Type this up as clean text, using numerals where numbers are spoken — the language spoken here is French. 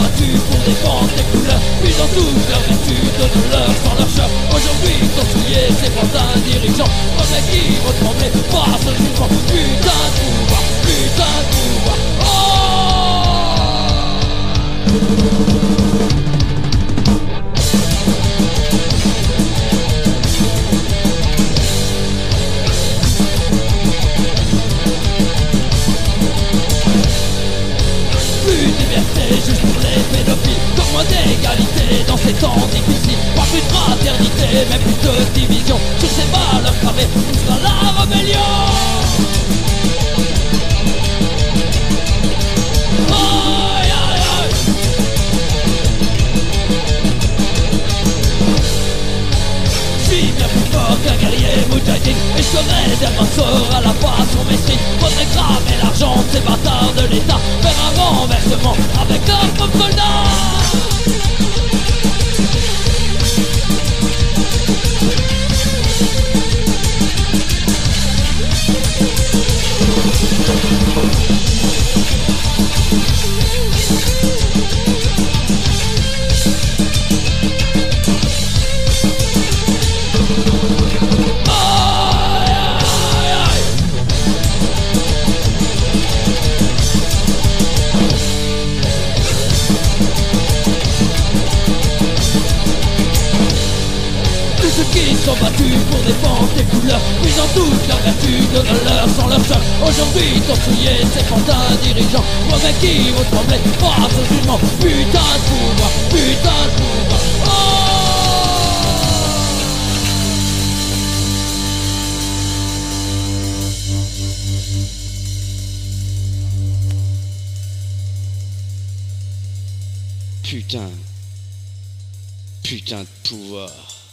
battus pour défendre tes couleurs, puis dans toute leur vertu, donne-leur sans leur chœur. Aujourd'hui, t'ont souillé ces pantins dirigeants, comme les qui vont trembler face au jugement. Putain de pouvoir, putain de pouvoir. Juste pour les pédophiles, comme moins d'égalité dans ces temps difficiles. Pas plus de fraternité, mais plus de division. Sur ces valeurs gravées, où sera la rébellion? Aïe aïe aïe. Je suis bien plus fort qu'un guerrier moudjahidine, et je serai défenseur à la face sur mes streets. Faudrait cramer l'argent de ces bâtards de l'État, faire un renversement avec leurs propres soldats. Qui sont battus pour défendre tes couleurs, puis en toute leur vertu, donne-leur sans leur chœur. Aujourd'hui, t'ont souillé ces pantins dirigeants, mauvais qui vont trembler face au jugement. Putain de pouvoir, putain de pouvoir. Putain. Putain de pouvoir.